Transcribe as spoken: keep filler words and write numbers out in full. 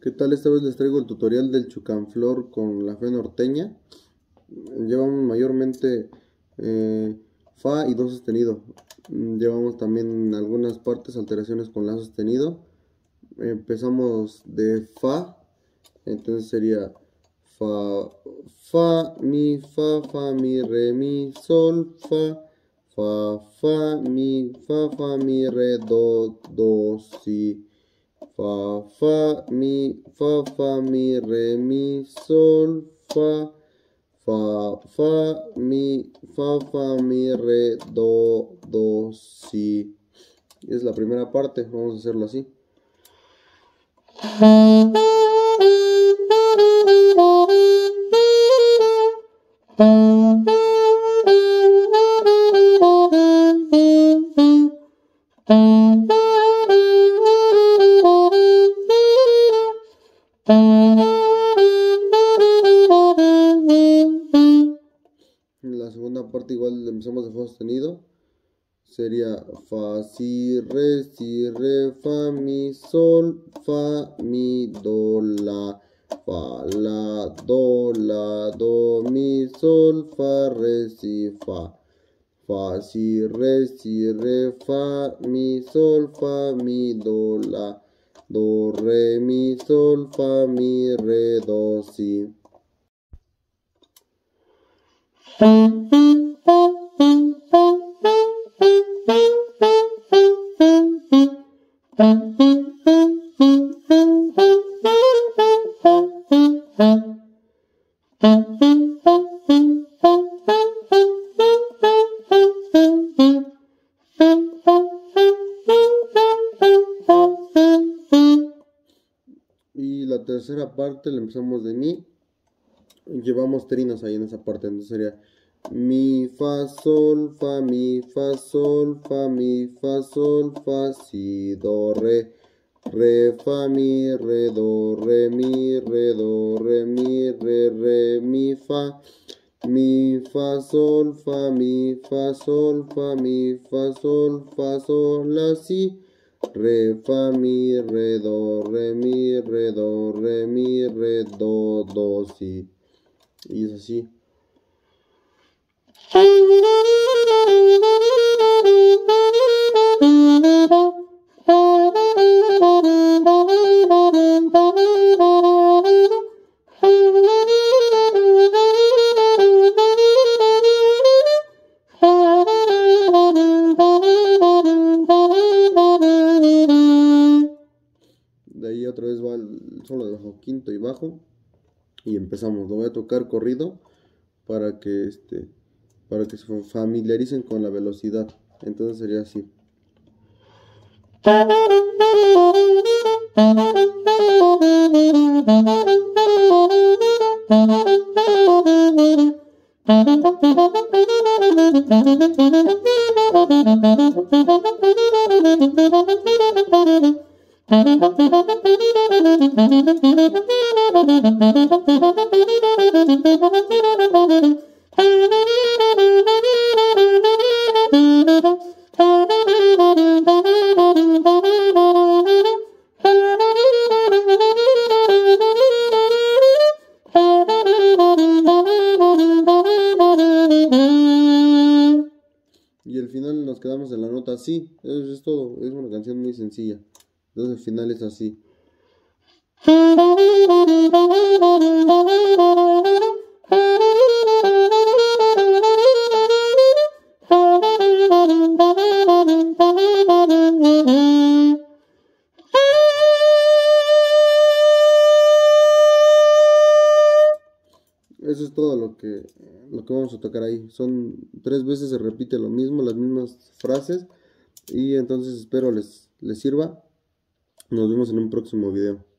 ¿Qué tal? Esta vez les traigo el tutorial del chucanflor con la fe norteña. Llevamos mayormente eh, fa y do sostenido. Llevamos también en algunas partes alteraciones con la sostenido. Empezamos de fa, entonces sería fa, fa, mi, fa, fa, mi, re, mi, sol, fa, fa, fa, mi, fa, fa, mi, re, do, do, si. Fa, fa, mi, fa, fa, mi, re, mi, sol, fa, fa, fa, mi, fa, fa, mi, re, do, do, si. Es la primera parte, vamos a hacerlo así. La segunda parte igual empezamos de fa sostenido. Sería fa, si, re, si, re, fa, mi, sol, fa, mi, do, la, fa, la, do, la, do, mi, sol, fa, re, si, fa. Fa, si, re, si, re, fa, mi, sol, fa, mi, do, la, do, re, mi, sol, fa, mi, re, do, si. Y la tercera parte la empezamos de mi. Llevamos trinos ahí en esa parte, entonces sería mi, fa, sol, fa, mi, fa, sol, fa, mi, fa, sol, fa, si, do, re, re, fa, mi, re, do, re, mi, re, do, re, mi, re, re, mi, fa, mi, fa, sol, fa, mi, fa, sol, fa, mi, fa, sol, fa, sol, la, si, re, fa, mi, re, do, re, mi, re, do, re, mi, re, do, do, si. Y es así. De ahí otra vez va el solo de bajo quinto y bajo. Y empezamos. Lo voy a tocar corrido para que este para que se familiaricen con la velocidad. Entonces sería así. Y el final nos quedamos en la nota así. Eso es todo. Es una canción muy sencilla. Entonces el final es así. Eso es todo lo que, lo que vamos a tocar ahí. Son tres veces se repite lo mismo, las mismas frases. Y entonces espero les, les sirva. Nos vemos en un próximo video.